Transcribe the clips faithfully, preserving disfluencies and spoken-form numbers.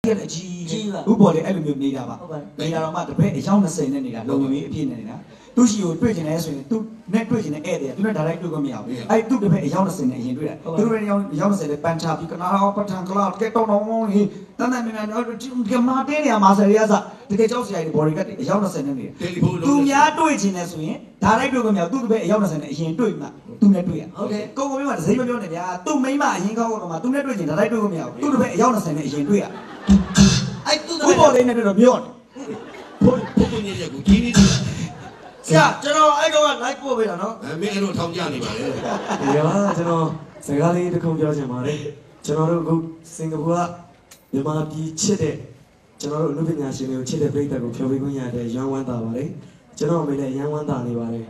တဲ့ကြီးဥပေါ်လေအဲ့လိုမျိုးနေတာပါနေတာတော့မှတစ်ဖက်အယောက်၂၀နဲ့နေတာလုံဝင်ပြီးအပြည့်နဲ့နေတာသူရှိကိုတွေ့ကျင်တယ်ဆိုရင်သူနဲ့တွေ့ကျင်တဲ့ဧည့်သည်သူနဲ့ direct တွေ့ခွင့်မရဘူးအဲ့သူတစ်ဖက်အယောက်၂၀နဲ့အရင်တွေ့တာသူတို့လည်းအယောက်အယောက်၂၀နဲ့ပန်ချပြီးကနာပထန်ကလာကဲတောင်းတောင်းဟင်းတန်းတန်းမြန်မြန်ဒီမာတင်းနေရမှာဆရာကတကယ်ကြောက်စရာတွေ body ကအယောက်၂၀နဲ့နေတယ်သူများတွေ့ကျင်တယ်ဆိုရင် direct တွေ့ခွင့်မရဘူးသူတစ်ဖက်အယောက်၂၀နဲ့အရင်တွေ့မှသူနဲ့တွေ့ရဟုတ်တယ်ကိုကိုမျိုးကဇိမ်းမပြောနဲ့ဗျာသူ့မိမအရင်ကောက်တော့မှသူနဲ့တွေ့ကျင် direct တွေ့ခွင့်မရဘူးသူတစ်ဖက်အယောက်၂၀နဲ့အရင်တွေ့ရအဲ့သူ့ဘောလေးနဲ့တွေ့တော့ပြောတယ်ဘုန်းဘုန်းကြီးရဲ့ကိုကြီးနေတယ်ဆရာကျွန်တော်အဲ့ကောင်က live ပို့ပေးတာနော်အဲမင်းအဲ့လိုထောင်ကြနေပါလေဒီကကျွန်တော်စကားလေးတစ်ခုပြောချင်ပါတယ်ကျွန်တော်တို့အခုစင်ကာပူကမြန်မာပြည်ချစ်တဲ့ကျွန်တော်တို့အမှုပညာရှင်တွေကိုချစ်တဲ့ပြည်သက်ကိုဖြောပေးခွင့်ရတဲ့ရန်ဝမ်းသာပါတယ်ကျွန်တော်အမေလည်းရန်ဝမ်းသာနေပါတယ်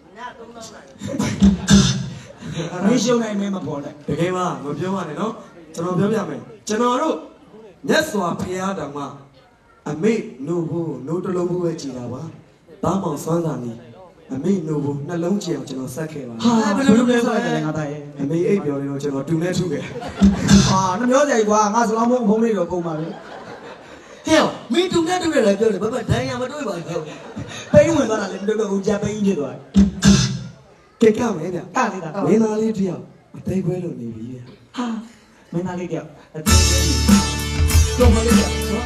မင်းရှုံးနိုင်မင်းမပေါ်နဲ့တကယ်ပါမပြောပါနဲ့နော်ကျွန်တော်ပြောပြမယ်ကျွန်တော်တို့မြတ်စွာဘုရားတော်မှာအမေနှုတ်ဖို့နှုတ်တလုံးဖို့ပဲကြည်တာပါဘာမှစွမ်းစားနေအမေနှုတ်ဖို့နှလုံးကြည်အောင်ကျွန်တော်ဆက်ခဲ့ပါဟာဘယ်လိုလဲဆိုရတယ်ငါသားရဲ့အမေအိပ်ပြောနေတော့ကျွန်တော်တူနဲ့ထုခဲ့ဟာနှမျောကြိုက်ကွာငါစလောင်းမုံဖုံးလေးတော့ကုန်ပါလေဟဲ့မင်းတူနဲ့တူတယ်လည်းပြောတယ်ဘာမှဒိုင်းရမတွေ့ပါဘူးပိန်းဝင်သွားတာလေမတွေ့တော့ဘူးကြပိန်းဖြစ်သွားတယ်ကဲကမယ်ဗျကနေတာမင်းသားလေးတယောက်အသေးခွဲလို့နေပြီဟာမင်းသားလေးတယောက်အသေးခွဲတော့မလေးနော်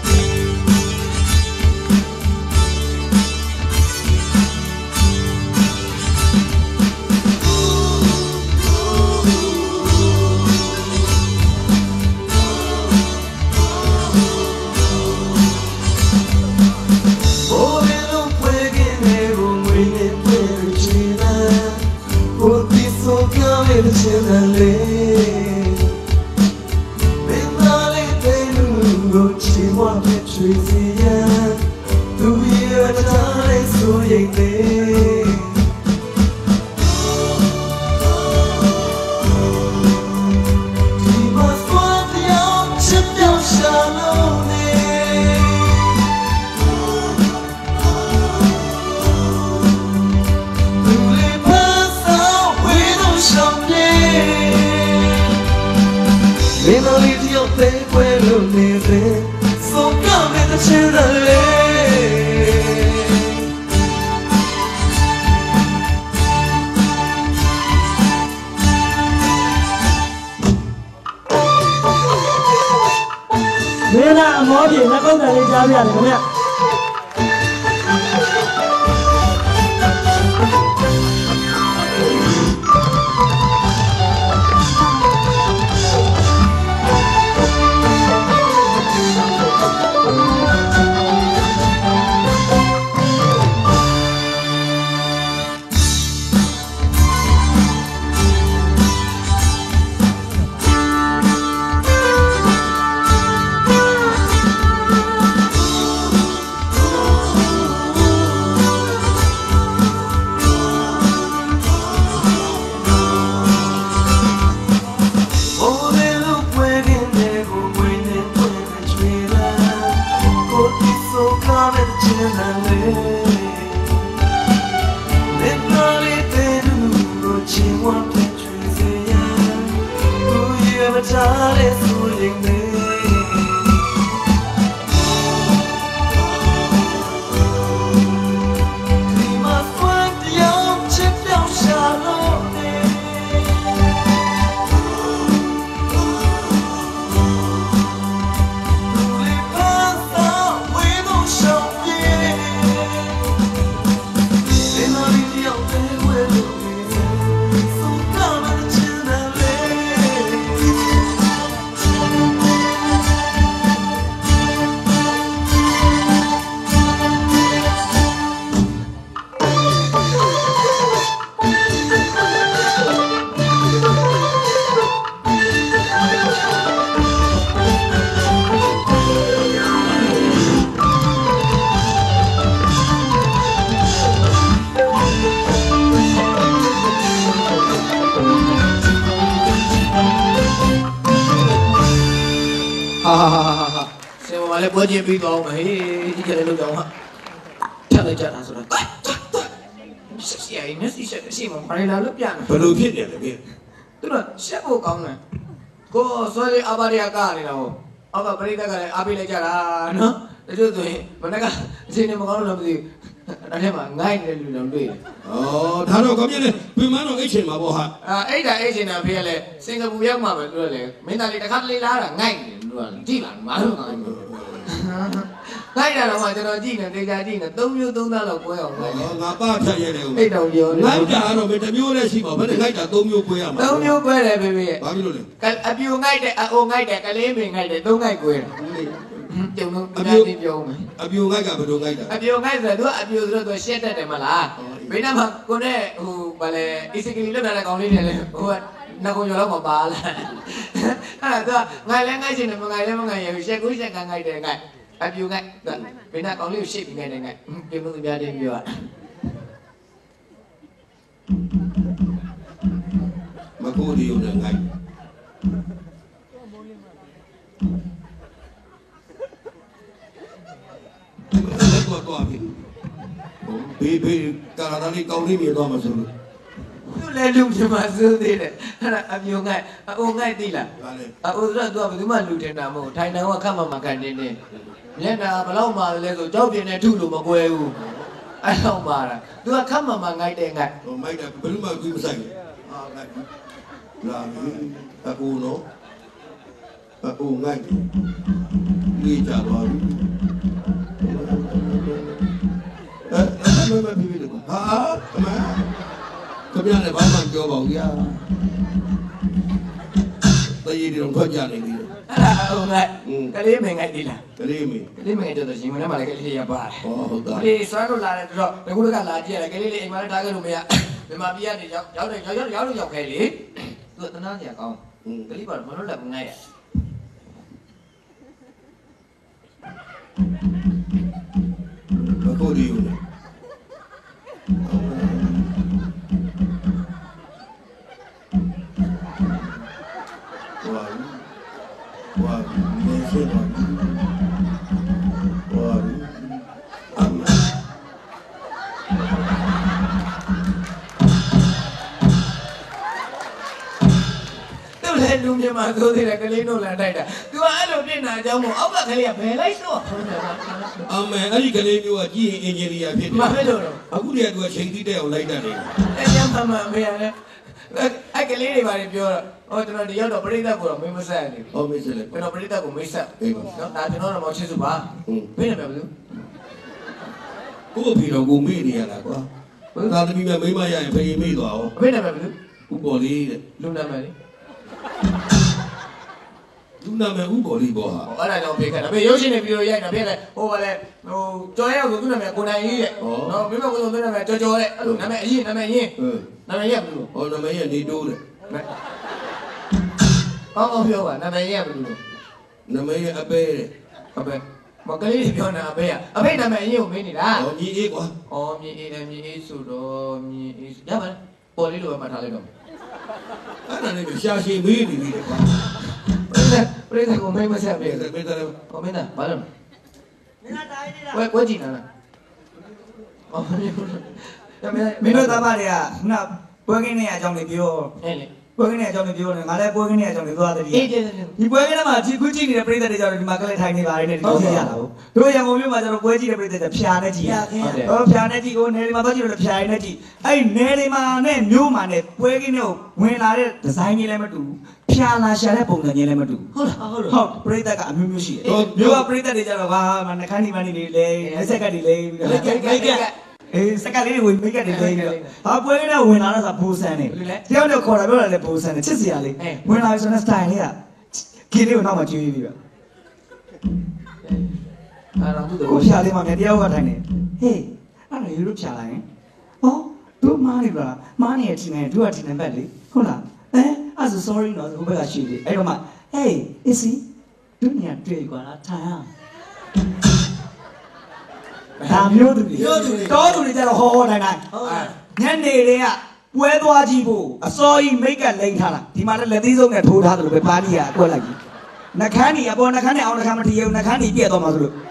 မင်းလားအမောပြေနှက်ကုတ်တယ်လေးကြားပြရတယ်ခင်ဗျဆင်မလည်းပွဲချင်းပြီးတော့ဟေးဒီကလေးလောက်တော့ဟာထက်လိုက်ကြတာဆိုတော့ဆက်စီအိမ်နဲ့စီဆက်စီမဘာလဲလို့ပြန်ဘယ်လိုဖြစ်နေလဲဗျသူကရှက်ဖို့ကောင်းတယ်ကိုဆွဲလေးအဘာရီယာကားနေတာဟောအောက်ကပရိသတ်ကလည်းအားပေးလိုက်ကြတာနော်တချို့ဆိုရင်မနေ့ကအချိန်နဲ့မကောင်းလို့မသိဘူးအဲ့ထဲမှာငိုင်းနေတဲ့လူတွေတွေ့တယ်။အော်ဒါတော့ကောင်းပြီလေပြင်မတော့အိတ်ချင်မှာပေါ့ဟာ။အာအဲ့ဒါအိတ်ချင်တာဖေးကလည်းစင်ကာပူရောက်မှပဲသူကလည်းမင်းသားလေးတစ်ခါတလေလားတာငိုင်းနေတယ်သူကကြည့်လာမလို့ငိုင်းနေ။ငိုင်းတာတော့ကျွန်တော်ကြည့်နေဒေတာကြည့်နေသုံးမျိုးသုံးသားလောက်ပွဲအောင်ငိုင်းတယ်။ငါပါဖြတ်ရဲတယ်ဦး။အိတ်တောင်ပြောနေ။ငိုင်းတာတော့မင်းတစ်မျိုးလည်းရှိပါဘယ်နဲ့ငိုင်းတာသုံးမျိုးပွဲရမှာ။သုံးမျိုးပွဲတယ်ဖေးဖေးရဲ့။ဘာဖြစ်လို့လဲ။အပြူငိုက်တယ်အိုငိုက်တယ်ကလေးပင်ငိုက်တယ်သုံးငိုက်ကွဲတယ်။ကျုံလုံးအပြူပြောမယ်။အပြူငိုက်ကဘယ်လိုငိုက်တာ။အပြူငိုက်ဆိုတော့သူကအပြူဆိုတော့သူရှက်တတ်တယ်မလား။ဘယ်နှမှာကိုနဲ့ဟိုဗာလဲအီစကလီလောက်တဲ့ကောင်လေးတွေလေဟိုကနှကုံကျော်တော့မပါလား။အဲ့ဒါသူကငိုက်လဲငိုက်ချင်တယ်မငိုက်လဲမငိုက်ရဘူးရှက်ကိုရှက်ကငိုက်တယ်ငိုက်အပြူငိုက်သူဘယ်နှကောင်လေးကိုရှက်ပြီးငိုက်တယ်ငိုက်ကျုံလုံးသူများတယ်ပြောတာမကိုဒီရုံနဲ့ငိုက်လက်တော့တော့ပြီဘေးဘေးကာလာလေးကောင်းလေးမြေတော့မှဆိုလို့သူလည်းလူပြမစိုးသေးတယ်အဲ့ဒါအပြိုငိုက်အိုငိုက်သိလားဟာလေအိုဆိုတော့သူကဘယ်သူမှလူတင်တာမဟုတ်ထိုင်တန်ကခတ်မှမကန်နေနေမျက်နှာဘလောက်မှလဲဆိုကြောက်ပြင်းနဲ့ထုလို့မကွဲဘူးအဲ့လောက်ပါတာသူကခတ်မှမငိုက်တဲ့ငိုက်ဟိုမိုက်တာဘယ်လိုမှကူးမဆိုင်ဘူးဟာငိုက်လာပြီအကူနော်အကူငိုက်နေကြပါဘူးအဲ့အဲ့မမပြီးပြီဟာအမခင်ဗျားလည်းဘာမှပြောပါဘူးကြာတရေတွေတော့ထွက်ကြနေပြီအဲ့ဒါဟိုငိုက်ကလေးမင်ငိုက်သေးလားကလေးမင်းကလေးမင်ငိုက်တော့ရှင်ဝင်ထဲမှာလည်းကလေးရပါတယ်ဟောဟုတ်တာကလေးစွမ်းလို့လာတယ်တော့ဒီကုလကလာကြည့်ရတယ်ကလေးလေးအိမ်မှာလည်းထားခဲ့လို့မရမြန်မာပြည်ကနေရောက်ရောက်တယ်ရောက်ရောက်ရောက်ရောက်ခဲ့လေသူကတနာကြီးကောင်းကလေးပါမလို့လည်းငိုက်ရမကိုဒီဦးလေဝါဝါနေစေပါဝါအမသူလည်းလူမြန်မာသိုးသေးတယ်ကလေးတို့လည်းတိုက်တာသူကအဲ့လိုပြင်တာအကြောင်းမို့အောက်ကကလေးကဘယ်လိုက်တော့အမေအဲ့ဒီကလေးမျိုးကကြည့်ရင်အင်ဂျင်နီယာဖြစ်တယ်မဖြစ်လို့အခုတည်းကသူကချိန်တိတဲ့အောင်လိုက်တတ်တယ်အဲ့ညမမမေရတယ်အဲ့ကလေးတွေဘာတွေပြောတော့ဟောကျွန်တော်ဒီရောက်တော့ပရိသတ်ကိုတော့မင်းမဆက်နေဘူးဟောမေးစလေကျွန်တော်ပရိသတ်ကိုမေးဆက်နော်ဒါကျွန်တော်တော့မောင်ချစ်စုပါဘယ်နဲ့ပဲဘူးကို့အဖေတော်ကိုမေ့နေရတာကွာသာသမီမမိမရရင်ဖေးမေ့သွားအောင်ဘယ်နဲ့ပဲဘူးဥပေါ်လေးတဲ့လူနာမည်လေလူနာမည်ဥပေါ်လေးပေါ့ဟာအဲ့ဒါကြောင့်ဖေးခက်ဒါပေမဲ့ရုပ်ရှင်တွေပြီးတော့ရိုက်တာဖေးလည်းဟိုကလည်းဟိုကြော်ရောက်ဆိုသူ့နာမည်ကိုနိုင်ကြီးတဲ့နော်မိမကိုဆိုသူ့နာမည်ကြော်ကြော်တဲ့အဲ့လိုနာမည်အရင်နာမည်ရင်းနာမည်ရဘူးဟောနာမည်ရနေတိုးတဲ့အော်အော်ပြောပါနာမည်ရဘူးလို့နာမည်ရအပဲတဲ့အပဲမကလေးပြောနေတာအပဲအပဲနာမည်ရင်းကိုမင်းနေတာဟောမြည်အေးကွာအော်မြည်အေးတယ်မြည်အေးဆိုတော့မြည်အေးရပါလားပေါ်လေးလိုပဲမှတ်ထားလိုက်တော့အဲ့ဒါလည်းရှာရှည်မေးနေပြီကွာပရိသတ်ကိုမိမဆက်ပြီမေးတယ်ဟောမင်းသားဘာလို့မင်းသားတိုင်းနေတာဝဲဝဲကြည့်နေတာအော်မင်းမင်းတို့သားမတွေကခုနပွဲကင်းနေတဲ့အကြောင်းလေးပြောအဲ့လေပွဲကင်းနေတဲ့အကြောင်းလေးပြောနေငါလည်းပွဲကင်းနေတဲ့အကြောင်းလေးသွားတယ်ဒီဒီပွဲကင်းထဲမှာကြည့်ခုကြည့်နေတဲ့ပရိသတ်တွေကြောင့်ဒီမှာကလေးထိုင်နေပါတယ်နဲ့ဒီလိုသိရတာဟုတ်တို့ရန်ကုန်မြို့မှာကျတော့ပွဲကြည့်တဲ့ပရိသတ်တွေဖြာနဲ့ကြည့်ရဟောဖြာနဲ့ကြည့်ကိုနယ်တွေမှာသွားကြည့်လို့ဖြာရည်နဲ့ကြည့်အဲ့နယ်တွေမှာနဲ့မြို့မှာနဲ့ပွဲကင်းတွေကိုဝင်လာတဲ့ဒီဇိုင်းကြီးလည်းမတူဘူးဖြာလာရှာတဲ့ပုံစံကြီးလည်းမတူဟုတ်လားဟုတ်ဟုတ်ပရိသတ်ကအမျိုးမျိုးရှိတယ်မြို့ကပရိသတ်တွေကျတော့ဟာနှခမ်းဒီမန်းနေလေလက်ဆက်ကတ်တွေလေအေးစက်ကလေးတွေဝင်မိတ်ကတ်တွေလေးပြီးတော့ဘာပွဲကလေးဝင်လာတော့ဆိုဘိုးဆန်နေတယောက်တော့ခေါ်တာပြောတာလေဘိုးဆန်နေချစ်စရာလေးဝင်လာဆိုတော့စတိုင်လေးကကင်းလေးကိုနောက်မှကျွေးပြီးတော့အဲ့တော့သူ့ကိုဖြာလေးမှမြန်တယောက်ကထိုင်နေဟေးအဲ့တော့ယူလို့ဖြာလိုက်ရင်ဟောတို့မားနေပါလားမားနေရဲ့ထင်တယ်တို့ကထင်တယ်ဘက်လေဟုတ်လားအဲအဲ့ဆို sorry နော်ဟိုဘက်ကရှိသေးအဲ့တော့မှ hey is he တို့ညတွေ့ကွာလားထိုင်အောင်ဒါမျိုးသူတွေတောသူတွေကြတော့ဟောဟောနိုင်နိုင်ညနေတွေကပွဲသွားကြည့်ဖို့အစောကြီးမိတ်ကလိန်ထားတာဒီမှာလည်းလက်သီးစုံနဲ့ထိုးထားတယ်လို့ပဲပါဠိကအကွက်လိုက်ကြီးနှခမ်းကြီးအပေါ်နှခမ်းနဲ့အောင်နှခမ်းမထီဘူးနှခမ်းကြီးပြည့်သွားမှာဆိုလို့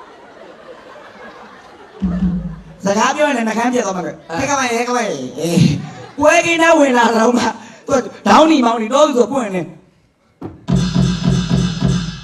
စကားပြောရင်လည်းနှခမ်းပြည့်သွားမှာပဲဟဲ့ကမဟဲ့ကမအေးပွဲကင်းနဲ့ဝင်လာတော့မှသူဒေါင်းနီမောင်းနီတော့ဆိုပွင့်နေဟဲ့ကမ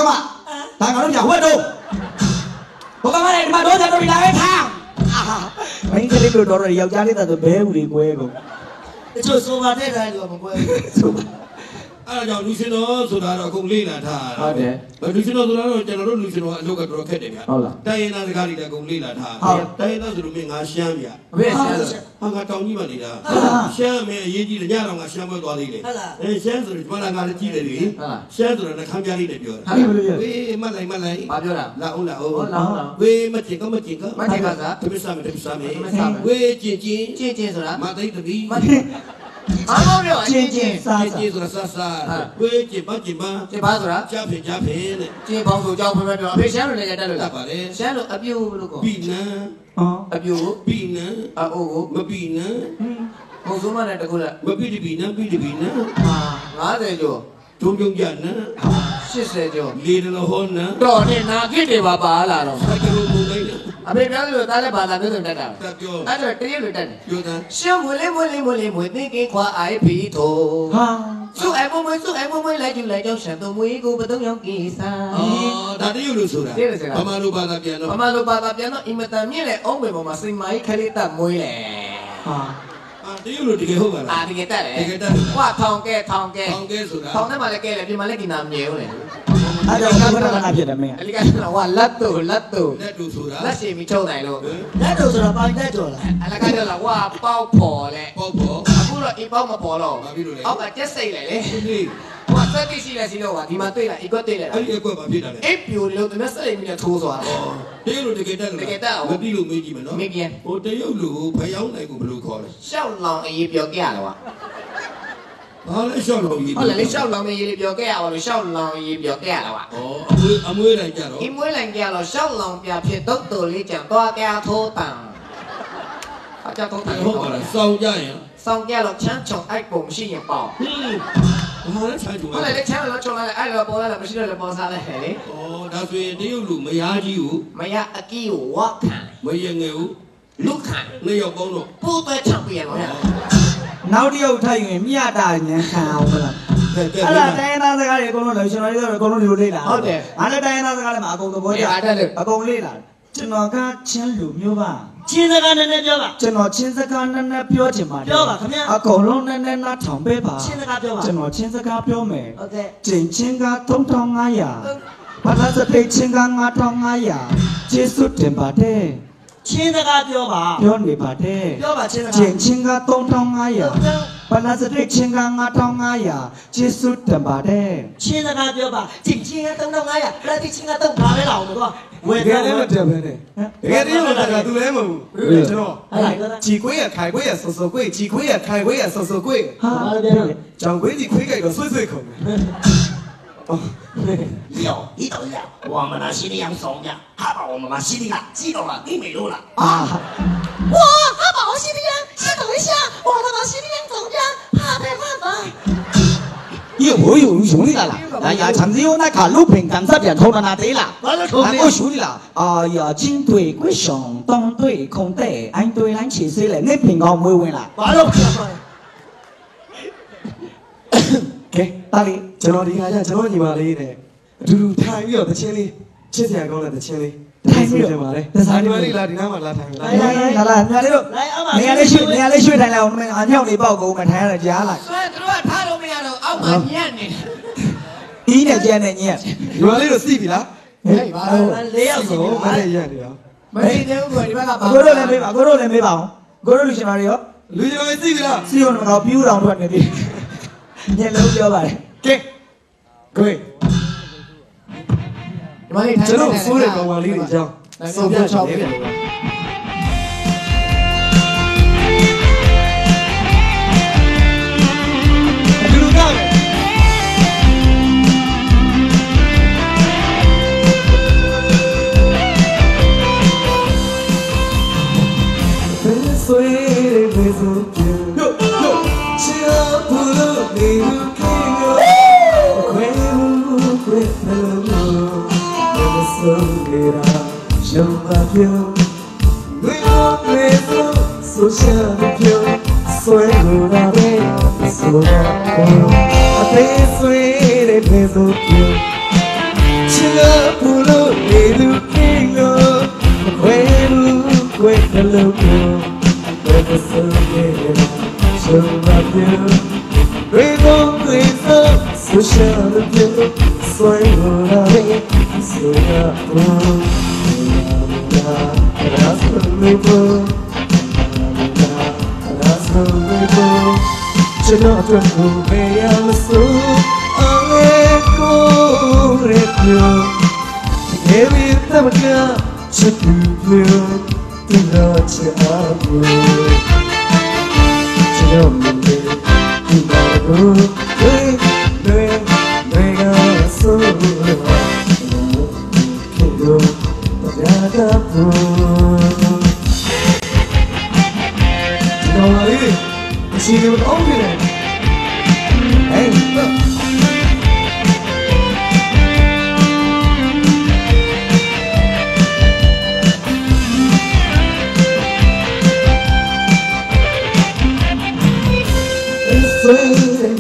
မဒါငါတို့ညာဝက်တော့ဘုကမလည်းဒီမှာတော့ကျွန်တော်ဒီလာပဲထားမင်းကလေးတို့တော့ယောက်ျားလေးတော့ဘဲဦးလေးကွဲကုန်တချို့ဆိုပါတဲ့တိုင်းတော့မကွဲဆိုပါအဲ့ဒါကြောင့်လူရှင်တော်ဆိုတာတော့အကုန်လေးလာထားဟုတ်တယ်လူရှင်တော်ဆိုတာတော့ကျွန်တော်တို့လူရှင်တော်အလုပ်ကတော့ခက်တယ်ဗျာဟုတ်လားတိုင်းရင်းသားစကားတွေလည်းအကုန်လေးလာထားတိုင်းရင်းသားဆိုလို့မင်းငါရှမ်းဗျာအဖေရှမ်းဆိုဟာငါတောင်ကြီးမှနေတာရှမ်းမင်းအရေးကြီးတယ်ညတော့ငါရှမ်းပွဲသွားသေးတယ်အဲရှမ်းဆိုတော့ဒီမှာငါလည်းကြီးတယ်လေရှမ်းဆိုတော့နှခမ်းပြားလေးနဲ့ပြောတာဝေးမလိုက်မလိုက်ဘာပြောတာလာအောင်လာအောင်ဝေးမကျင်ကမကျင်ကမကျင်ကစားတပိစမယ်တပိစမယ်ဝေးကျင်ကျင်ကျင်ကျင်ဆိုတာမသိတပီးအားလုံးပြောကျင်ကျင်စားကျင်ဆိုတာစားစားဝေးကျင်မကျင်မကျင်ပါဆိုတာကြားဖင်ကြားဖင်တဲ့ကျင်ပေါင်းဆိုကြောက်ဖဲဖဲပြောအဖေရှမ်းလိုလည်းတက်လို့တက်ပါလေရှမ်းလိုအပြူလို့ကောပြီနံဟောအပြူပြီနံအိုးကိုမပြီနံမဟုတ်ဆုံးမနဲ့တခုလက်မပြီတပြီနံပြီတပြီနံဟာငါးဆယ်ကျော်တုံးပြုံးကြနံရှစ်ဆယ်ကျော်လေးတလို့ဟောနံတော်နေနာခိတွေပါပါလာတော့စကလုံးမုန်လိုက်အဖေပြောလို့သားလည်းဘာသာမျိုးစုံတက်တာတက်ပြောအဲ့တော့တရက်လိုတက်တယ်ပြောသားရှင်းမွေးလေးမွေးလေးမွေးလေးမွေးသိကင်းခွာအိုင်ဖီထိုဟာစုအိုင်မွေးစုအိုင်မွေးလိုက်ကျူလိုက်ကြောက်ရှန်သူမွေးကိုပတုံးရောက်ကိစ္စအော်ဒါတရုပ်လို့ဆိုတာဗမာလိုဘာသာပြန်တော့ဗမာလိုဘာသာပြန်တော့အင်မတန်မြင့်လေအုံးပေပေါ်မှာစိန်မာကြီးခလေးတက်မွေးလေဟာအာတရုပ်လို့တကယ်ဟုတ်ပါလားအာတကယ်တက်တယ်တကယ်တက်တယ်ဟွာထောင်ကဲထောင်ကဲထောင်ကဲဆိုတာထောင်ထဲမှာလည်းကဲလေပြင်မှာလည်းกินတာမြဲဦးလေအဲ့ဒါကဘယ်တော့မှဖြစ်တယ်မင်းအလီကဟွာလက်တူလက်တူလက်တူဆိုတာလက်ရှိမချုပ်နိုင်လို့လက်တူဆိုတာပိုင်တက်ကြော်လားအလီကတော့ဟွာပေါက်ဖော်လေပေါက်ဖော်အခုတော့အပေါက်မပေါ်တော့ဘာဖြစ်လို့လဲအောက်ကကျက်စိတ်လေလေဟွာစက်တိရှိလဲစီတော့ဟွာဒီမှာတွေ့လားအကွက်တွေ့လဲအဲ့ဒီအကွက်ဘာဖြစ်တာလဲအိပ်ပြိုလို့သူမျက်စိမိနဲ့ထိုးသွားတယ်တရုပ်လို့တကယ်တက်လို့တကယ်တက်အောင်မပြီးလို့မေးကြည့်မယ်နော်မေးကြည့်ဟိုတရုပ်လို့ဖျောင်းနိုင်ကိုဘယ်လိုခေါ်လဲရှောက်လောင်အေးပြောကြရတော့ဘာလဲရှောက်လောင်ကြီးဟုတ်လေရှောက်လောင်မေးရေးပြောခဲ့ရအောင်လို့ရှောက်လောင်ရေးပြောခဲ့ရတော့ဩအမွေးအမွေးလိုက်ကြတော့အမွေးလိုက်ကြတော့ရှောက်လောင်ပြဖြစ်တော့တော်လေးကြံသွားကြထိုးတန်အကြတော့တယ်ဟုတ်ပါလားစောင်းကြရင်စောင်းကြတော့ချမ်းချုံအိုက်ပုံရှိရင်ပေါ့ဟင်းဘာလဲချမ်းချုံဟုတ်လေချမ်းတော့ချုံလိုက်အဲ့တော့ပေါ်လာမရှိတော့လည်းပေါ်စားလိုက်ဟဲ့လေဩဒါဆိုရင်တရုပ်လို့မယားကြီးကိုမယားအကီးကိုဝတ်ခံမယငယ်ကိုလူခံနေရောက်ပေါင်းတော့ပိုးသွဲချံပြရတော့နောက်တစ်ယောက်ထိုက်ရင်မြတ်တာညံခံအောင်မလားအဲ့ဒါတိုင်းသားစကားတွေအကုန်လုံးလို့ကျွန်တော်တို့အကုန်လုံးဒီလိုလေ့လာဟုတ်တယ်အားလည်းတိုင်းသားစကားတွေမှာအကုန်သဘောကျအကုန်လေ့လာကျွန်တော်ကချင်းလူမျိုးပါချင်းစကားနည်းနည်းပြောပါကျွန်တော်ချင်းစကားနည်းနည်းပြောချင်ပါတယ်ပြောပါခင်ဗျာအကုန်လုံးနည်းနည်းနားထောင်ပေးပါချင်းစကားပြောပါကျွန်တော်ချင်းစကားပြောမယ်ဟုတ်ကဲ့ကျင်ချင်းကသုံးထောင်ငါးရာဘာသာစပိတ်ချင်းကငါးထောင်ငါးရာကျေးဇူးတင်ပါတယ်ချင်းစကားပြောပါပြောနေပါတယ်ပြောပါချင်းစကားကျင်ချင်းကသုံးထောင်ငါးရာဘာသာစပိတ်ချင်းကငါးထောင်ငါးရာကျေးဇူးတင်ပါတယ်ချင်းစကားပြောပါကျင်ချင်းကသုံးထောင်ငါးရာဘာသာချင်းကသုံးပါပဲလောက်တော့ဝယ်တယ်လည်းမတက်ပဲနဲ့တကယ်တည်းကသူလည်းမဟုတ်ဘူးကျွန်တော်ជីခွေးရခိုင်ခွေးရဆော်ဆော်ခွေးជីခွေးရခိုင်ခွေးရဆော်ဆော်ခွေးဟာဘာလဲကြောင်ခွေးជីခွေးကြိုက်တော့ဆွေးဆွေးခုံ有一等一我们的心里养怂呀他把我们的心里养激动了你没录了啊哇他把我心里养先等一下我他妈心里养怎么样怕被换吧有我有兄弟来了，哎呀，长子有那卡路平干这边偷了那对了，我兄弟啦，哎呀，金对鬼上，东对空对，俺对俺七岁了，你平高没问了， 完了， 给大力，ကျွန်တော်ဒီခါကျကျွန်တော်ညီမလေးနဲ့အတူတူထိုင်ပြီးတော့တချင်းလေးချစ်စရာကောင်းတဲ့တချင်းလေးထိုင်ပြီးတော့ပါလေ။ဒါညီမလေးလာဒီနားမှာလာထိုင်လာ။လာလာညီမလေးတို့နေရာလေးရွှေ့နေရာလေးရွှေ့ထိုင်လိုက်အောင်အညောက်လေးပေါက်ကုန်မထိုင်ရတော့ကြားလိုက်။ဆိုရင်တို့ကထားလို့မရတော့အောက်မှာညံ့နေ။အီးနဲ့ကျန်နဲ့ညက်။ညီမလေးတို့စီးပြီလား။ဟေးပါတော့လေးယောက်ဆိုမလေးရနေရော။မလေးသေးဘူးကွာဒီဘက်ကပါ။ကိုတို့လည်းမေးပါကိုတို့လည်းမေးပါအောင်။ကိုတို့လူရှင်တော်တွေရောလူရှင်တော်စီးပြီလား။စီးအောင်တော့ပြူးတော်ထွက်နေပြီ။ညက်လုံးပြောပါတယ်။ကဲ။ကိုဒီမလေးထိုင်ကျွန်တော်ဆိုးတဲ့ကောင်မလေးတွေအကြောင်းစုံပြချောက်ပြတယ်ဒီလိုကပဲဆွေးတွေဆိုပြယိုယိုချီအောင်ဘူးလို့နေခင်ရောခွေးဘူးခွေးမလို့မဆုံးကြတာရှုံးပါပြုံးဝိမောလေဆိုဆိုရှာပြုံးဆွေးလို့လာပဲဆိုတာအသေးဆွေးတွေဆိုပြချ pulo edu kingo kwenu kwenu kwenu sungera shubabyu Rigo rigo sushabyu soyurare soyapu Namuna rasulubu Namuna rasulubu Chinotu meyasu Aleko repyo Evi tamaka chupyo Tinache abu Chinotu Tumaru Nui Nui Nui Gasu Kingo Tadagapu Chinotu She was open it. Hey, look. It's raining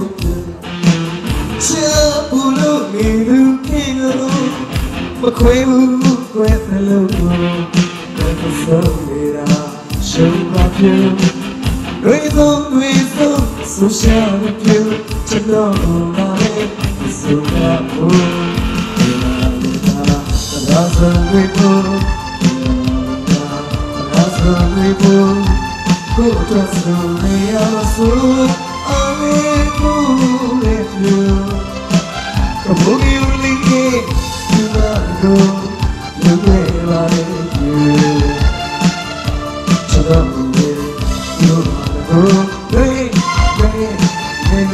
Chapulu Midu Kingo Makwebu Kwepelu Kwepesomira Shumapyu Rizo, rizo, sushabyu, chanonare, sugapu, inamita, raza ribu, inamita, raza ribu, kuta suriyasu, amiku repyu, kabugi ulike, yumago, yumevare yu, chanamu. Hey, hey, hey,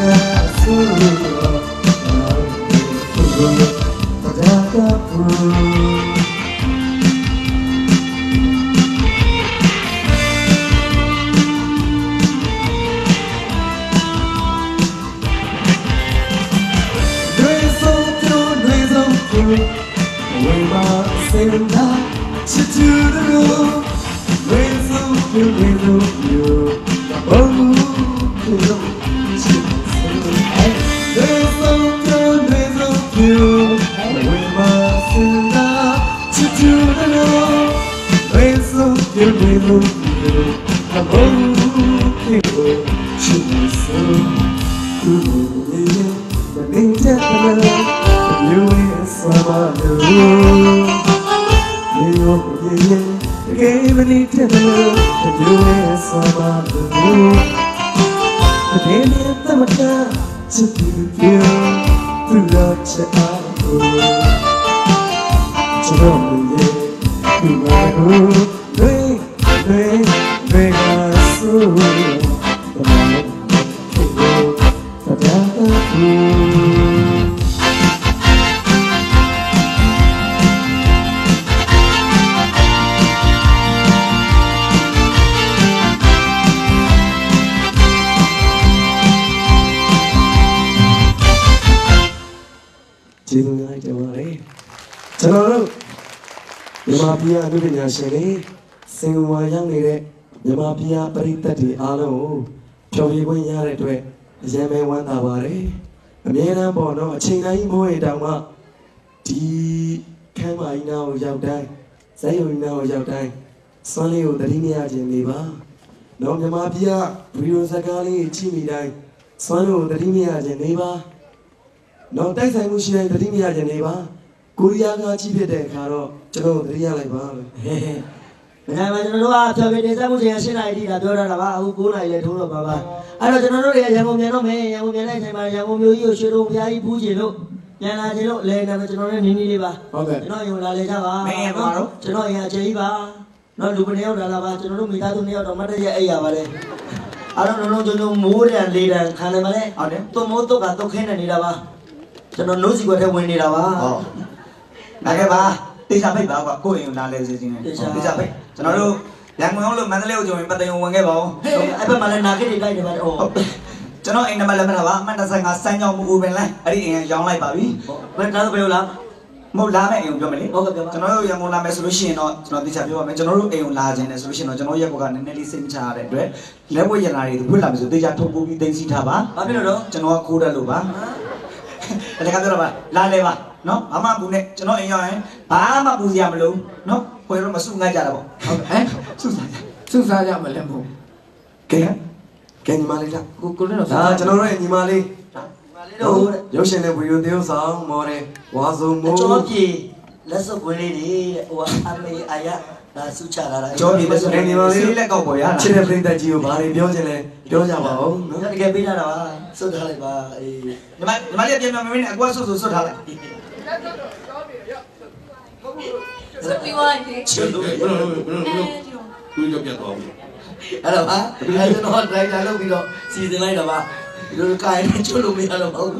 Yamapia Nubina Shelley, sing one young lady, Yamapia Paritati Alo, Chovi Yare, Yame Wandavare, Amena Bono, China Moe Dama, T. Kama now Yaudai, Sayo now Yaudai, Sonny the Linia Geneva, No Yamapia, Rio Zagali, Chimi Dai, Sono the Linia Geneva, No Taisa Mushi the Linia Geneva. Korea ka chi phitတဲ့ခါတော့ကျွန်တော်သတိရလိုက်ပါပဲ။ဟဲ့။ဒါမှကျွန်တော်တို့ကဖြောပြနေစမှုချိန်၈နာရီတိတာပြောတာပါအခု၉နာရီလည်းထိုးတော့ပါပါ။အဲ့တော့ကျွန်တော်တို့တွေကရန်ကုန်ပြန်တော့မယ်ရန်ကုန်ပြန်တဲ့အချိန်မှာရန်ကုန်မြို့ကြီးကိုရွှေတုံဘုရားကြီးပူးကျင်လို့ပြန်လာကျင်လို့လဲနေတော့ကျွန်တော်လည်းနေနေလေးပါ။ဟုတ်ကဲ့။ကျွန်တော်ယုံလာလေကြပါ။မင်းပါတော့ကျွန်တော်ရင်အခြေကြီးပါ။နော်လူပနေရောက်လာတာပါကျွန်တော်တို့မိသားစုနှစ်ယောက်တော့မတ်တရအိပ်ရပါလေ။အဲ့တော့လုံးလုံးကျုံကျုံမိုးတန်လေးတန်ခံနေပါလေ။ဟုတ်တယ်။သူ့မိုးတော့ကတော့ခင်းနေနေတာပါ။ကျွန်တော်နှုတ်စီကွက်ထဲဝင်နေတာပါ။ဟုတ်။ဒါကပါတေချာဖိတ်ပါကွာကိုယ့်အိမ်ကိုလာလဲစီစဉ်နေတေချာဖိတ်ကျွန်တော်တို့ရန်ကုန်အောင်လို့မန္တလေးကိုကြုံရင်ပတ်သိမ်ဝင်ခဲ့ပါဦးအဲ့ဘက်မှာလည်းနာဂစ်တွေလိုက်နေပါတယ်ဟုတ်ကျွန်တော်အိမ်နံပါတ်လည်းမထားပါအမှတ်တစ်ဆိုင်ကစမ်းကြောင်းမူပင်လိုင်းအဲ့ဒီအိမ်ကရောင်းလိုက်ပါပြီဘယ်ဒါဆိုဘယ်လိုလားမဟုတ်လာမယ့်အိမ်ကိုပြောမယ်လေဟုတ်ကဲ့ပြောပါကျွန်တော်တို့ရန်ကုန်လာမယ်ဆိုလို့ရှိရင်တော့ကျွန်တော်တေချာပြောပါမယ်ကျွန်တော်တို့အိမ်ကိုလာခြင်းတယ်ဆိုလို့ရှိရင်တော့ကျွန်တော်ရက်ကွက်ကနည်းနည်းလေးစိတ်မချရတဲ့အတွက်လက်ဝဲရလာတွေဖွင့်လာမယ်ဆိုတေချာထုတ်ပိုးပြီးသိမ်းစီထားပါဘာဖြစ်လို့တော့ကျွန်တော်ကခိုးတယ်လို့ပါအဲ့ဒါကပြောတော့ပါလာလေပါနော်ဘာမှဘူးနဲ့ကျွန်တော်အိမ်ရောက်ရင်ဘာမှပူစရာမလိုနော်ခွေတော့မစုငတ်ကြတာပေါ့ဟုတ်ဟမ်စုစားကြစုစားကြမလဲမို့ကဲကဲညီမလေးလားကိုကိုလည်းတော့ဒါကျွန်တော်တို့ရဲ့ညီမလေးတို့ရုပ်ရှင်နဲ့ဗီဒီယိုသရုပ်ဆောင်မော်ဒယ်ဝါစုံမိုးကျော်ပြေလက်စုပ်ပွေးလေးတွေဟိုအမေအာရဒါစုချလာတာကြောဒီမစနေညီမလေးလက်ကောက်ပေါ်ရတာချစ်တဲ့ပရိသတ်ကြီးကိုဘာတွေပြောချင်လဲပြောကြပါဦးနော်တကယ်ပေးလာတာပါစွတ်ထားလိုက်ပါအေးညီမညီမလေးပြန်ပြန်မင်းနဲ့အကွာဆွတ်ဆွတ်ဆွတ်ထားလိုက်စွတ်ပြီးသွားတယ်ချစ်လို့ဘယ်လိုဘယ်လိုဘယ်လိုသူကြောက်ပြတ်သွားပြီအဲ့တော့ပါအဲ့ကျွန်တော်ဒရိုက်တာလုပ်ပြီးတော့စီစဉ်လိုက်တာပါဒီလိုကိုင်းနဲ့ကျွတ်လို့မရတော့ဘူး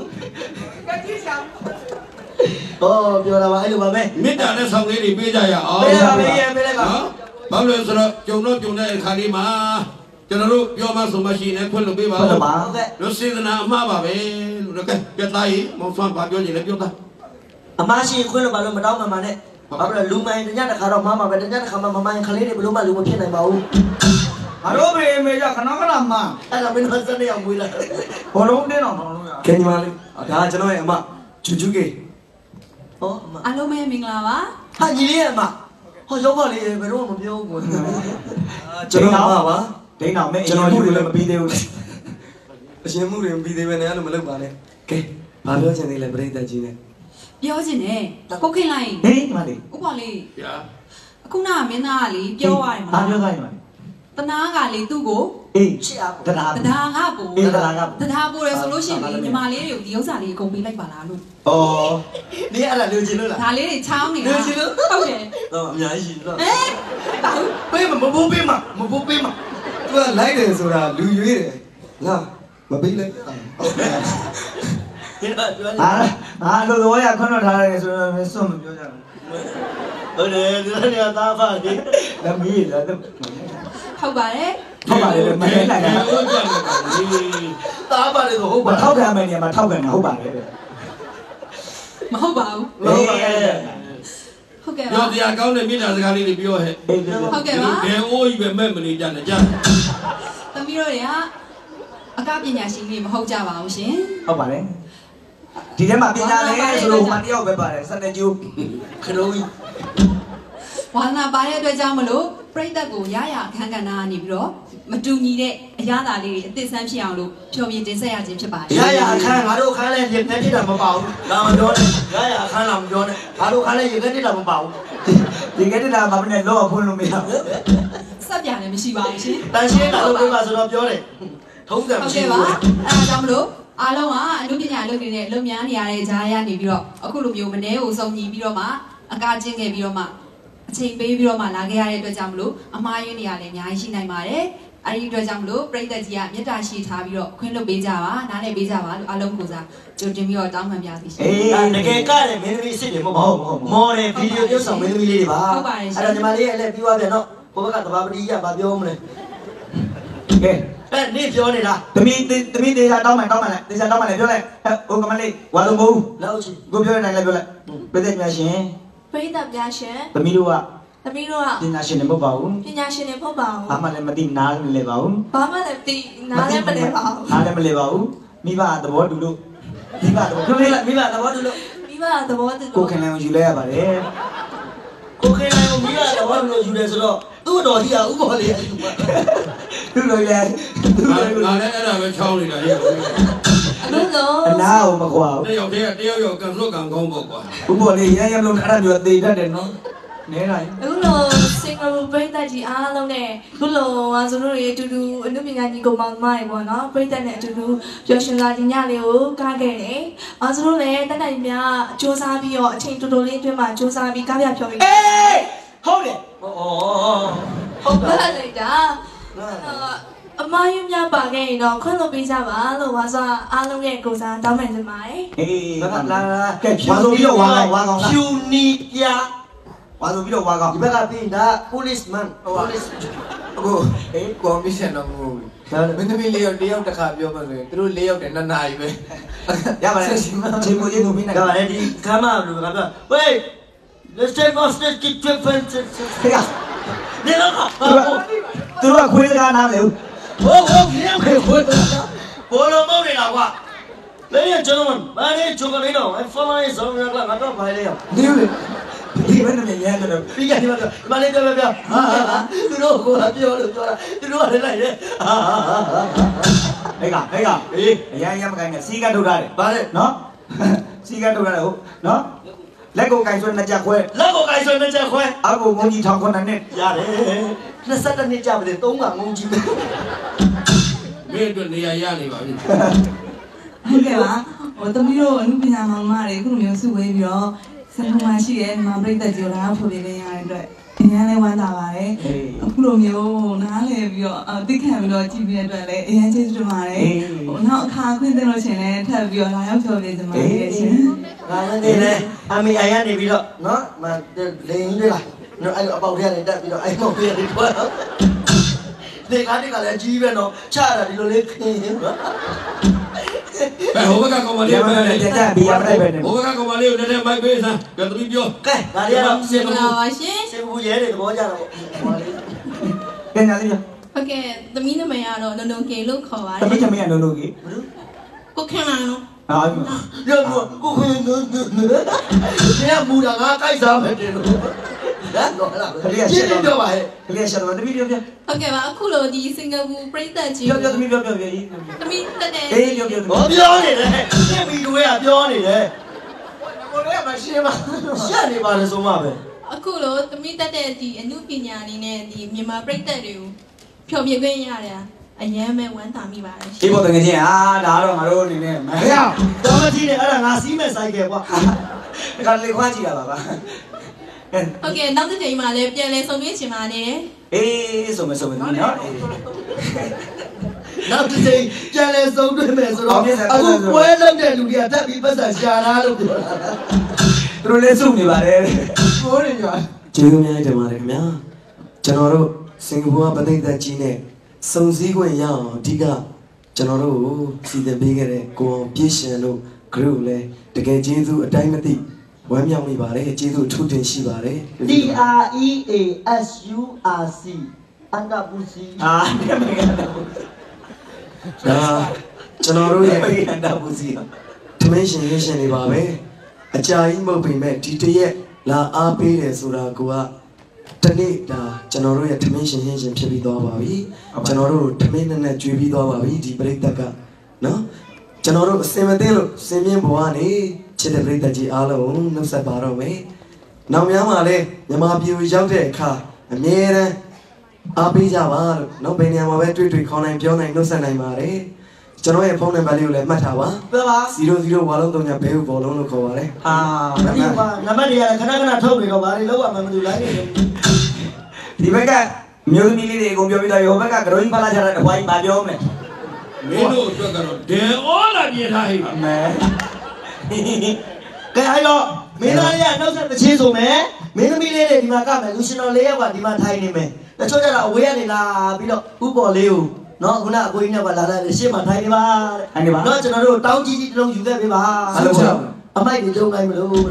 ဟောပြောတာပါအဲ့လိုပါပဲမေတ္တာနဲ့ဆောင်လေးတွေပေးကြရအောင်ပေးပါပေးရပေးလိုက်ပါဘာလို့လဲဆိုတော့ကြုံတော့ကြုံတဲ့အခါလေးမှာကျွန်တော်တို့ပြောမှဆိုမှရှိနေခွင့်လို့ပေးပါဟုတ်တယ်ပါဟုတ်ကဲ့တို့စေတနာအမှားပါပဲလို့တော့ကဲပြတ်သားရင်မောင်ဆွမ်းပါပြောနေလဲပြောသားအမရှိခွင့်လို့ဘာလို့မတောင်းမှမှာနဲ့ဘာလို့လူမိုင်းတညတစ်ခါတော့မမပဲတညတစ်ခါမှမမိုင်းခလေးတွေဘလို့မှလူမဖြစ်နိုင်ပါဘူးငါတို့ဘေးမေကြခဏခဏမှအဲ့ဒါမင်းတို့စနေအောင်မွေးလာဘောလုံးတင်းအောင်ထောင်းလို့ရကဲညီမလေးဒါကျွန်တော်ရဲ့အမဂျူဂျူကေဟောအမအားလုံးပဲမင်္ဂလာပါဟာညီလေးအမဟောရောက်ပါလေဘယ်တော့မှမပြောဘူးကျွန်တော်အမပါဒိန်းအောင်မင်းကျွန်တော်ယူလည်းမပြီးသေးဘူးအရှင်မှုတွေမပြီးသေးပဲနဲ့အဲ့လိုမလုပ်ပါနဲ့ကဲဘာပြောချင်သေးလဲပရိသတ်ကြီးနဲ့ပြောချင်တယ်ကိုခင်လိုက်ဟေးညီမလေးဥပလေးဗျာအခုနကမင်းသားကလေပြောရတယ်မဘာလားပြောခိုင်းမှာတနာကလေသူ့ကိုအေးချစ်အောင်တရားတရားငါပို့အေးတရားငါတရားပို့ရဆိုလို့ရှိရင်ညီမလေးတွေကိုဒီဥစ္စာလေးအကုန်ပေးလိုက်ပါလားလို့ဩဒီအဲ့ဒါလူချင်းလို့လားဒါလေးတွေချောင်းနေတာဟုတ်တယ်တော့အများကြီးတော့ဟဲ့တောင်းပေးမမဘိုးပေးမမဘိုးပေးမသူကလိုက်တယ်ဆိုတာလူရွေးတယ်ငါမပေးလိုက်ဒီတော့ပြောနေဟာဟာလိုလိုရခွန်းတော့ထားတယ်ဆိုတော့စွန့်မပြောကြဘူးဟုတ်တယ်ဒီနေ့သားဖာဒီလက်မီးလက်ဟုတ်ပါတယ်ဟုတ်ပါလေမင်းလိုက်တာဟုတ်ကြတယ်လေသားပါလေဆိုဟုတ်ဘာပါထောက်ခံမယ်နေရာမှာထောက်ခံတာဟုတ်ပါလေမဟုတ်ပါဘူးဟုတ်ပါရဲ့ဟုတ်ကဲ့ပြောပါတရားကောင်းတဲ့မေတ္တာစကားလေးတွေပြောဟဲ့အေးဟုတ်ကဲ့ပါဘယ်အိုးကြီးပဲမဲ့မနေကြနဲ့ကြာသမီးတို့တွေကအကပညာရှင်တွေမဟုတ်ကြပါဘူးရှင်ဟုတ်ပါလေဒီထဲမှာပညာလေဆိုလို့ဟိုမှာတယောက်ပဲပါတယ်စတဲ့ကျိုးခရိုးကြီးဝါသနာပါတဲ့အတွက်ကြောင့်မလို့ပြိတ္တကိုရရခန်းကဏ္ဍကနေပြီးတော့မတူညီတဲ့အရာသာလေးတွေအသစ်ဆန်းဖြစ်အောင်လို့ဖြောပြတင်ဆက်ရခြင်းဖြစ်ပါတယ်ရရအခန်းငါတို့အခန်းလဲရေခဲတိတာမပါဘူးဒါမပြောနဲ့ရရအခန်းလာမပြောနဲ့ငါတို့အခန်းလဲရေခဲတိတာမပါဘူးဒီကနေ့လာမနဲ့လောဖွင့်လို့မရဘူးစက်ပြလည်းမရှိပါဘူးရှင်တန်ရှင်းတာလို့ပြောပါဆိုတော့ပြောတယ်ထုံးစံဟုတ်မရှိကဲ့ပါဘူးအဲဒါကြောင့်မလို့အားလုံးကအမှုပညာလုပ်နေတဲ့အလုပ်များနေရတဲ့ဂျာရနေပြီးတော့အခုလိုမျိုးမနှဲကိုစုံညီပြီးတော့မှအကားကျင်းခဲ့ပြီးတော့မှအချိန်ပေးပြီးတော့မှလာခဲ့ရတဲ့အတွက်ကြောင့်မလို့အမှားယွင်းနေရလည်းအများကြီးရှိနိုင်ပါတယ်အဲဒီအတွက်ကြောင့်မလို့ပြည်သက်ကြီးကမေတ္တာရှိထားပြီးတော့ခွင့်လွှတ်ပေးကြပါနားလည်ပေးကြပါလို့အားလုံးကိုစားကြိုတင်ပြီးတော့တောင်းပန်ပြစီရှင်အေးတကယ်ကတဲ့မင်းသမီးစစ်တယ်မဟုတ်ပါဘူးမော်တယ်ဗီဒီယိုပြုဆောင်မင်းသမီးလေးတွေပါအဲ့တော့ညီမလေးရဲ့လည်းပြီးသွားပြန်တော့ဘုဘကသဘာပတိကြီးကပြောမလဲကဲအဲ့နေပြောနေတာသမီးသမီးတေချာတောင်းမှတောင်းမှလိုက်တေချာတောင်းမှလိုက်ပြောလိုက်ဟိုကမလေးဝါလုံးမဟုတ်လောက်ချီကိုပြောနေတယ်ပြောလိုက်ပြည့်တဲ့များရှင်ပရိသတ်များရှင်သမီးတို့ကသမီးတို့ကပညာရှင်တွေမဟုတ်ပါဘူးပညာရှင်တွေမဟုတ်ပါဘူးဘာမှလည်းမသိနားလည်းမလဲပါဘူးဘာမှလည်းသိနားလည်းမလဲပါဘူးနားလည်းမလဲပါဘူးမိဘသဘောတူလို့မိဘသဘောပြောလိုက်မိဘသဘောတူလို့မိဘသဘောတူကိုလို့ခင်လည်းယူလဲရပါတယ်ကိုခေလိုက်မိဘသဘောတူလို့ယူတယ်ဆိုတော့သူ့တော်ကြီးကဥပ္ပါလေးအတူပါသူ့လိုလဲသူ့ငါလိုငါလည်းအဲ့ဒါပဲချောင်းနေတာဟဲ့အလုံးလုံးအနာကိုမခွာတယောက်တည်းတယောက်ယောက်ကံစုကံကောင်းပေါ့ကွာဘူးဘောလေးရမ်းရမ်းလုံးအဲ့ဒါမျိုးသေတတ်တယ်နော်နဲတိုင်းအခုလိုစင်ကာပူပရိသတ်ကြီးအားလုံးနဲ့ခုလိုဟာဆိုလို့ရအတူတူအနုပညာညီကောင်မောင်မိုင်းပေါ့နော်ပရိသတ်နဲ့အတူတူပျော်ရွှင်လာခြင်းညလေးကိုကားခဲ့တယ်။အားဆိုလို့လည်းတက်တိုင်များစူးစမ်းပြီးတော့အချိန်တော်တော်လေးအတွင်းမှာစူးစမ်းပြီးကားပြဖြောပြီးအေးဟုတ်တယ်ဩဟုတ်ဘာပါလိုက်တာအမယုံများပါခဲ့ရင်တော့ခွင့်လို့ပေးကြပါလို့ဝါစာအားလုံးရဲ့ကိုစားတောင်းပန်ချင်ပါတယ်အေးဘာကလာကဲဝါဆိုပြီးတော့ဝါကောင်ဝါကောင်ဖြူနီပြဝါဆိုပြီးတော့ဝါကောင်ဒီဘက်ကပြီးဒါ policeman police အခုအေးကော်မရှင်တော့မဟုတ်ဘူးမင်းသမီးလေးယောက်တယောက်တစ်ခါပြောမှဆိုရင်သူတို့လေးယောက်တည်းနှစ်နာရီပဲရပါတယ်ချိန်ကိုရေးသူပြီးနိုင်ဒါလည်းဒီကမ်းမလို့ကပြော wait let's take off this kid to fence ခေကနေတော့ကသူတို့ကခွေးစကားနားမလဲဘူးဟုတ်ဟုတ်နေခွေခွေဘောလုံးမောင်းနေတာကွာ Ladies and gentlemen, my name is Chocolino. I'm following some of your club. I'm not by there. New. Đi bên này nghe rồi. Đi cái gì mà mà lên cho bây tôi đâu có làm cho được cho tôi đâu thế này đấy. Đây cả, đây cả. Đi. Anh em cái này xí cái đâu ra đấy. Ba đấy. Nó. Xí cái đâu ra đấy. Nó. Lấy cô cái xuân nó chả khoe. Lấy cô cái xuân nó chả khoe. À cô ngon gì thằng con này nè. Dạ đấy. Nó sát ra nên chả để tống mà ngon gì. Mấy chuyện này ai này bảo gì. ဟုတ်ကဲ့ပါဟိုသမီးတို့အမှုပညာမောင်မတွေခုလိုမျိုးစုဝေးပြီးတော့စံပုံမှန်ရှိရဲ့ဒီမှာပြိတ္တကြီးကိုလာဖို့ပြင်နေရတဲ့အတွက်အရင်လည်းဝမ်းသာပါတယ်အခုလိုမျိုးနားလည်ပြီးတော့သိခံပြီးတော့ကြည့်ပြီးတဲ့အတွက်လည်းအရင်ကျေးဇူးတင်ပါတယ်ဟိုနောက်အခါခွင့်တင်လို့ရှင်လည်းထပ်ပြီးတော့လာရောက်ပြောပြချင်ပါတယ်ရှင်ဒါလည်းနေလေအမေအရင်နေပြီးတော့နော်မလိန်တွေလားနော်အဲ့အပေါက်ထဲကနေတက်ပြီးတော့အဲ့မောက်ပြရတယ်တော့ဒီကားတွေကလည်းကြီးပဲနော်ချတာဒီလိုလေးခင်းနော် Beh, hova ka komali Ya mana dia dah biar apa ni. hova ka komali udah ada mic base ah. Biar tu video. ကဲဒါလေးကတော့စေမဘူးလာပါရှင်စေဘူးရဲတွေသဘောကျတော့ Cái nhà đi. ဟုတ်ကဲ့သမီးနာမည်ကတော့နုံနုံကေလို့ခေါ်ပါတယ် Tapi kami yang dulu ki. ကိုခင်လာနော် Ah. ပြောပြောကိုခွင်းနော်เนี่ยမူတာငါကိုက်စားမယ်တင်လို့နော်လားရှင်းပြောပါဟဲ့ Kalian siapa? Tapi dia dia. ဟုတ်ကဲ့ပါအခုလိုဒီစင်ကာပူပြည်သက်ကြီး Dia dia tapi dia dia dia. သမီးတက်တဲ့ Eh dia dia. ဘာပြောနေလဲရှင်းပြီးတွေးကပြောနေတယ်ကိုလည်းမရှင်းပါရှက်နေပါလေဆိုမှပဲအခုလိုသမီးတက်တဲ့ဒီအမှုပညာလေးနဲ့ဒီမြန်မာပြည်သက်တွေကိုဖြောပြခွင့်ရတယ်အရန်ပဲဝမ်းသာမိပါတယ်ဒီပေါ်တကယ်ချင်းအာဒါတော့ငါတို့အနေနဲ့မရတော်မကြီးနေအဲ့ဒါငါစီးမဲ့ဆိုင်ကကွာဒါကလေခွာကြည့်ရပါပါဟုတ်ကဲ့နောက်တစ်ချိန်မှာလည်းပြန်လဲဆုံတွေ့ချင်ပါနေတယ်အေးဆိုမဆိုမဒီနော်နောက်တစ်ချိန်ကြံလဲဆုံးတွေ့မယ်ဆိုတော့အခုပွဲလုပ်တဲ့လူတွေကတက်ပြီးပတ်စံရှာလာလို့ပြောတာသူတို့လည်းစုနေပါတယ်ကိုရရကျေးဇူးများတင်ပါတယ်ခင်ဗျာကျွန်တော်တို့စင်ကာပူကပဋိသတ်ကြီးနဲ့စုံစည်းခွင့်ရအောင်အဓိကကျွန်တော်တို့ကိုစီစဉ်ပေးခဲ့တဲ့ကိုအောင်ပြည့်ရှင်တို့ group လည်းတကယ်ကျေးဇူးအတိုင်းမသိဝမ်းမြောက်မိပါတယ်ကျေးဇူးအထူးတင်ရှိပါတယ် D R E A S U R C အန်တာပူစီအာဒီမကန်တာဒါကျွန်တော်တို့ရဲ့မကန်တာဘူးစီထမင်းရှင်ရင်းရှင်တွေပါပဲအကြာကြီးမဟုတ်ပေမဲ့ဒီတရက်လာအားပေးတယ်ဆိုတာကတနေ့ဒါကျွန်တော်တို့ရဲ့ထမင်းရှင်ရင်းရှင်ဖြစ်ပြီးသွားပါပြီကျွန်တော်တို့ထမင်းနဲ့နဲ့ကျွေးပြီးသွားပါပြီဒီပရိသတ်ကနော်ကျွန်တော်တို့အစင်မသိလို့စင်မြင့်ဘဝနေချစ်တဲ့ပရိသတ်ကြီးအားလုံးနှုတ်ဆက်ပါတော့မယ်နောက်များမှာလည်းမြန်မာပြည်ကိုရောက်တဲ့အခါအမြဲတမ်းအားပေးကြပါလို့နောက်ဘယ်နေရာမှာပဲတွေ့တွေ့ခေါင်းနိုင်ပြောနိုင်နှုတ်ဆက်နိုင်ပါတယ်ကျွန်တော်ရဲ့ဖုန်းနံပါတ်လေးကိုလည်းမှတ်ထားပါပြောပါ zero zero ဘာလုံးသုံးညာဘဲဘောလုံးလို့ခေါ်ပါတယ်အာမဒီပါနံပါတ်တွေကလည်းခဏခဏထုတ်ပြီးတော့ဗာလေလောက်ရမှမသိလိုက်နေတယ်ဒီဘက်ကမျိုးသမီးလေးတွေအကုန်ပြောပြီးတော့ဟိုဘက်ကကရိုင်းဖလာချတာတဝိုင်းမပြောမလဲမင်းတို့အတွက်ကတော့ဒဲဩလာပြထားဟိအမဲကဲအဲ့တော့မင်းသားလေးကနောက်ဆက်တစ်ချင်းဆိုမယ်မင်းသမီးလေးတွေဒီမှာကမယ်လူရှင်တော်လေးယောက်ကဒီမှာထိုင်နေမယ်တချို့ကျတော့အဝေးကနေလာပြီးတော့ဥပေါ်လေးကိုနော်ခုနအကိုကြီးနဲ့ပါလာလိုက်ရှေ့မှာထိုင်နေပါတဲ့နော်ကျွန်တော်တို့တောင်းကြီးကြီးတစ်လုံးယူခဲ့ပေးပါအမိုက်တွေတုံးလိုက်မလို့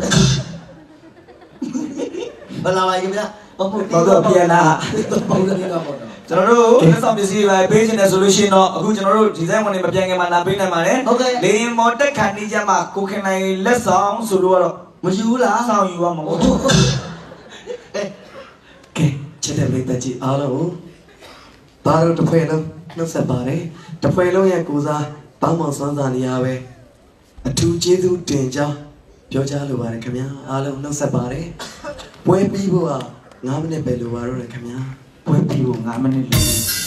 ဘလာပါရင်ဗျာဘာဖို့တော့တော့ပြန်လာပုံစံလေးကပေါ့ကျွန်တော်တို့လက်ဆောင်ပစ္စည်းတွေပေးခြင်းတယ်ဆိုလို့ရှိရင်တော့အခုကျွန်တော်တို့ဒီဇိုင်းဝင်နေမပြန်ခင်မှာလာပေးနိုင်ပါတယ်လေရင်မော်တက်ခန်နေကြမှာကိုခင်နိုင်လက်ဆောင်ဆိုတော့မယူဘူးလားဆောင်ယူရမှာပေါ့ကဲချစ်တဲ့ပရိသတ်ကြီးအားလုံးဘာလို့တစ်ဖွဲ့လုံးနှုတ်ဆက်ပါတယ်တစ်ဖွဲ့လုံးရဲ့ကိုစားပေါင်းမောင်စွမ်းစားနေရပဲအထူးကျေးဇူးတင်ကြောင်းပြောကြားလိုပါတယ်ခင်ဗျာအားလုံးနှုတ်ဆက်ပါတယ်ပွဲပြီးဖို့ကငါးမိနစ်ပဲလိုပါတော့တယ်ခင်ဗျာပွဲပြီးဖို့ငါးမိနစ်လေး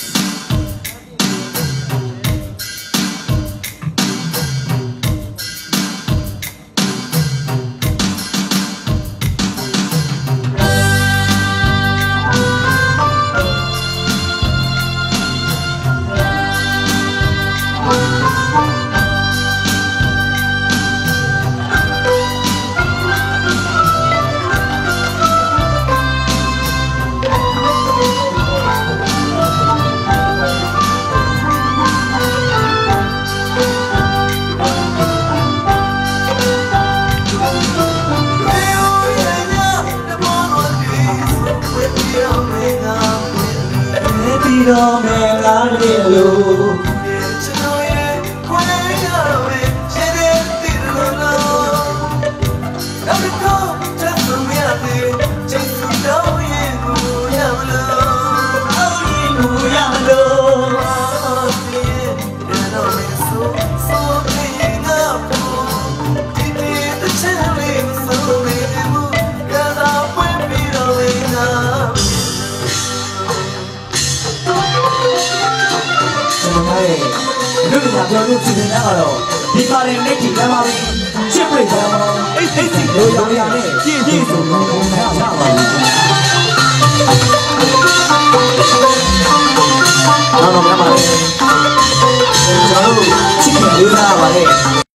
တော့မယ်လားလေလို့ကျွန်တော်ရဲ့ခွဲရမယ်ရှင်းတယ်တော်များရဲ့လူ့ညာပြောလို့စီစဉ်တာကတော့ဒီပါရင်လက်ထီကမ်းပါပြီချစ်ပြေတော်အိတ်အိတ်စီလိုရောင်ရနဲ့ပြည့်ပြည့်စုံလုံးကိုရပါပါဘူးနောက်တော့များပါလေကျွန်တော်တို့ချစ်ခင်လေးသား